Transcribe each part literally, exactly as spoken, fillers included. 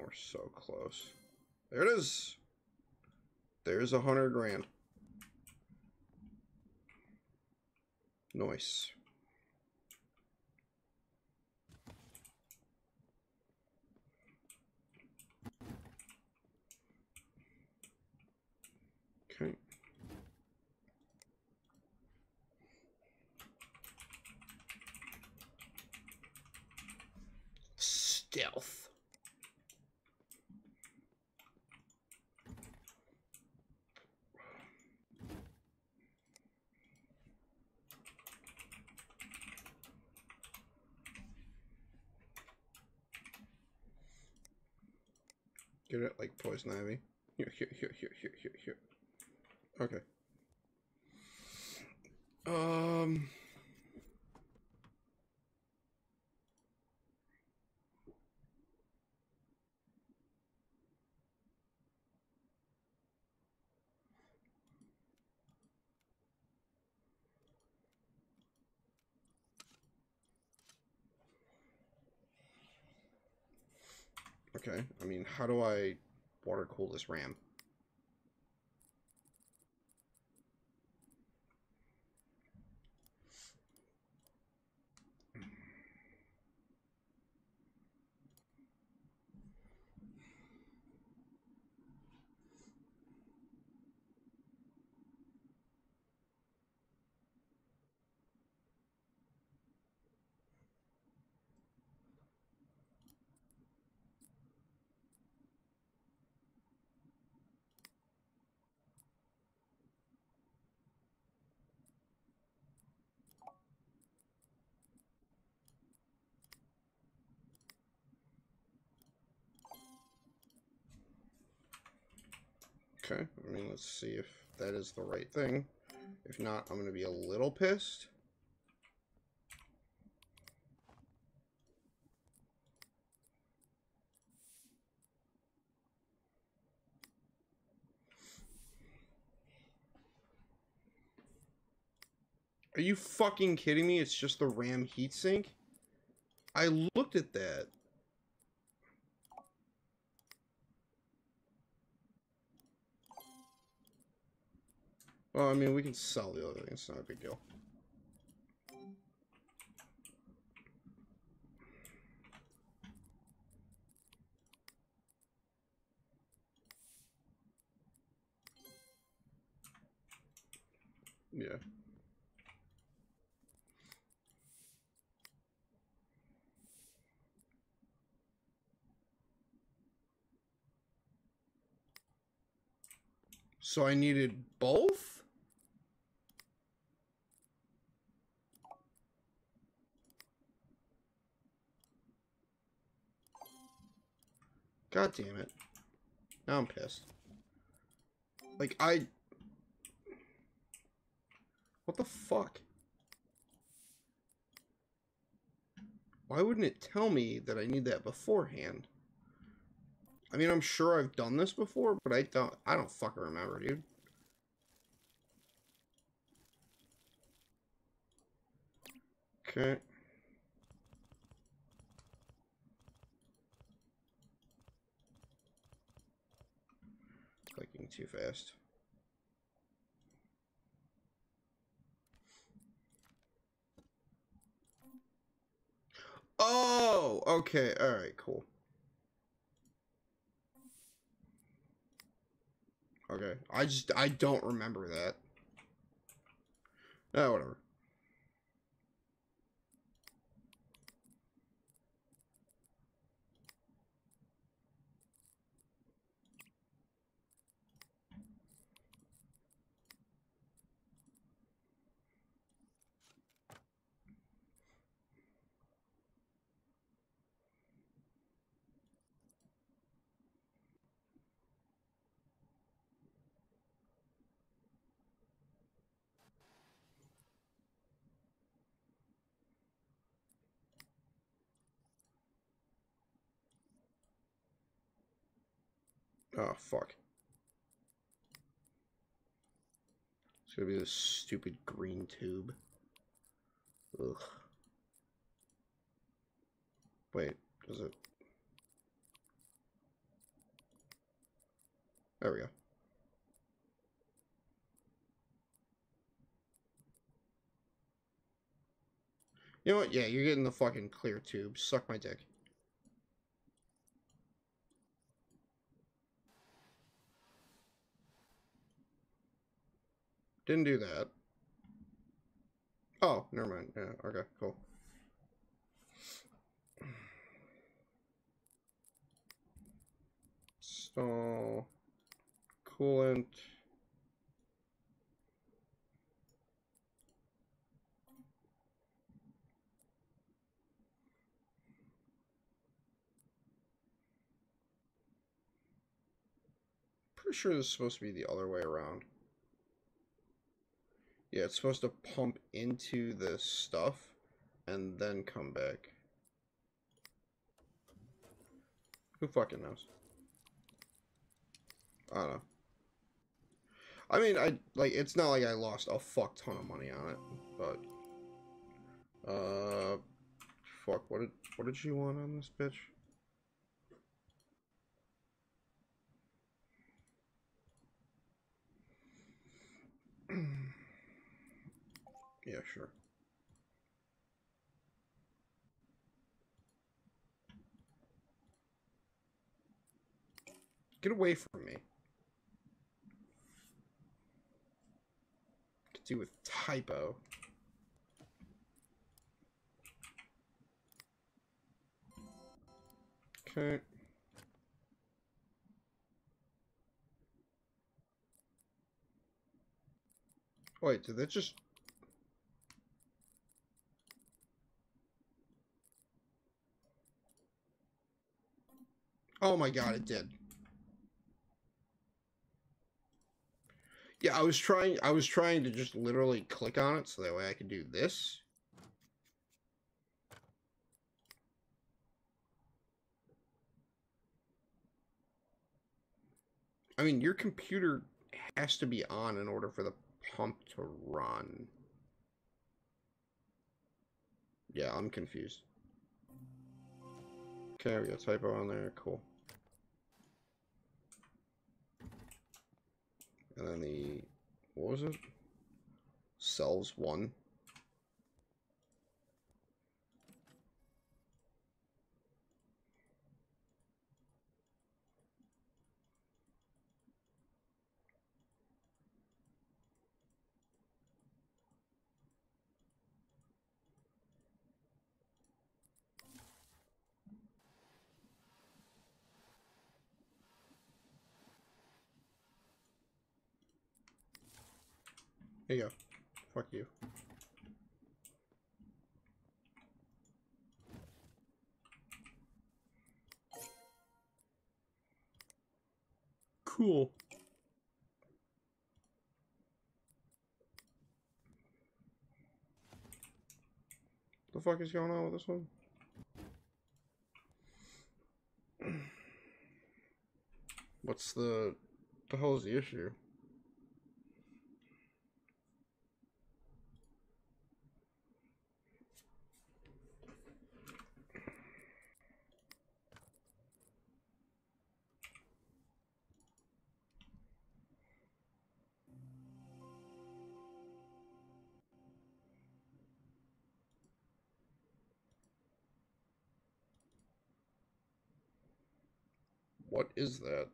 we're so close. There it is. There's a hundred grand. Nice. Okay. Stealth. Get it like poison ivy. Here, here, here, here, here, here, here. Okay. Um. Okay, I mean, how do I water cool this RAM? Okay, I mean, let's see if that is the right thing. If not, I'm going to be a little pissed. Are you fucking kidding me? It's just the RAM heatsink? I looked at that. Well, I mean, we can sell the other thing. It's not a big deal. Yeah. So I needed both? God damn it. Now I'm pissed. Like, I... What the fuck? Why wouldn't it tell me that I need that beforehand? I mean, I'm sure I've done this before, but I don't... I don't fucking remember, dude. Okay. Clicking too fast. Oh, okay. All right, cool. Okay. I just, I don't remember that. Oh, whatever. Oh, fuck. It's gonna be this stupid green tube. Ugh. Wait, does it? There we go. You know what? Yeah, you're getting the fucking clear tube. Suck my dick. Didn't do that. Oh, never mind. Yeah, okay, cool. Stall. Coolant. Pretty sure this is supposed to be the other way around. Yeah, it's supposed to pump into this stuff and then come back. Who fucking knows? I don't know. I mean, I like it's not like I lost a fuck ton of money on it, but uh fuck, what did what did she want on this bitch? Yeah, sure. Get away from me. Could do with typo. Okay. Wait, did that just... Oh my god, it did. Yeah, I was trying I was trying to just literally click on it so that way I could do this. I mean, your computer has to be on in order for the pump to run. Yeah, I'm confused. Okay, we got typo on there. Cool. And then the... What was it? Cells one. There you go. Fuck you. Cool. The fuck is going on with this one? What's the... the hell is the issue? What is that?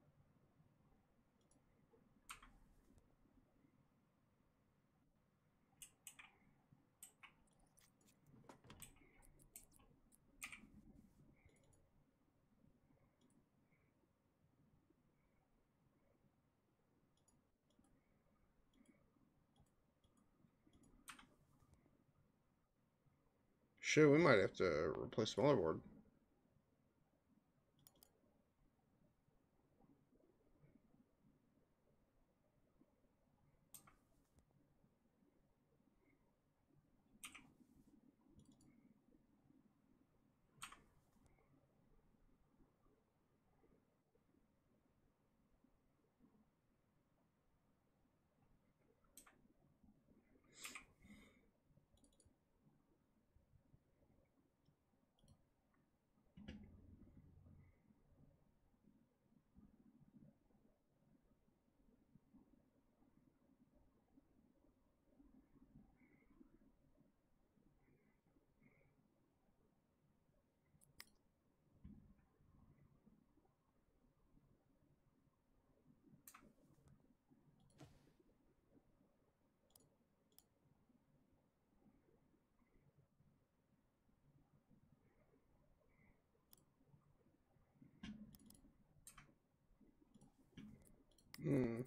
Shit, we might have to replace the motherboard. Hmm.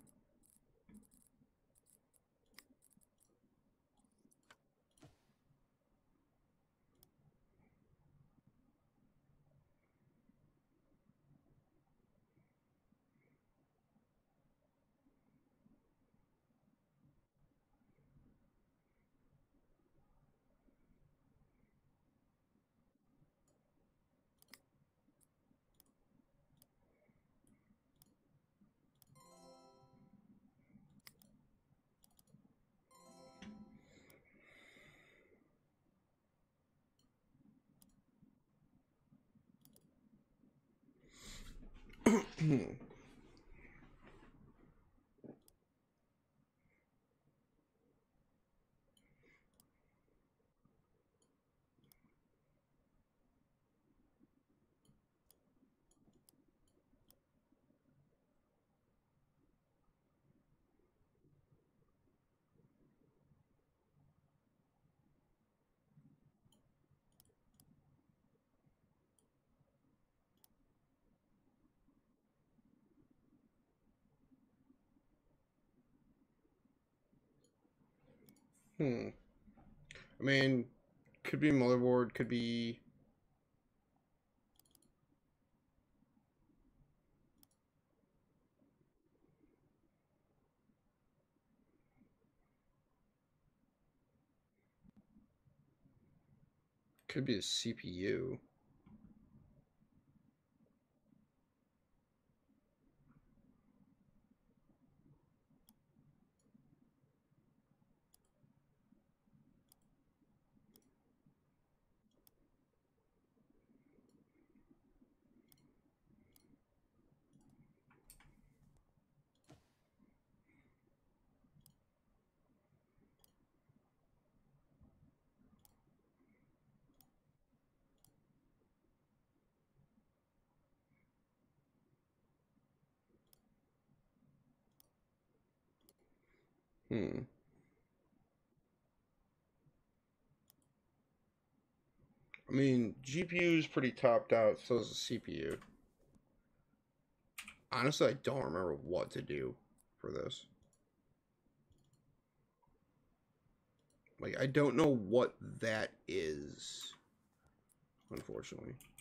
Hmm. I mean, could be motherboard, could be. Could be a C P U. Hmm. I mean, G P U is pretty topped out, so is the C P U. Honestly, I don't remember what to do for this. Like, I don't know what that is, unfortunately.